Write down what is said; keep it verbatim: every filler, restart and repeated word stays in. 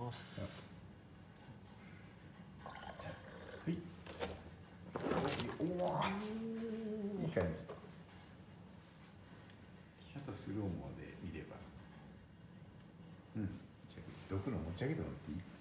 ます。 はい。おお、いい感じ。あとスローモで見れば、うん、じゃあ毒の持ち上げてもらっていい？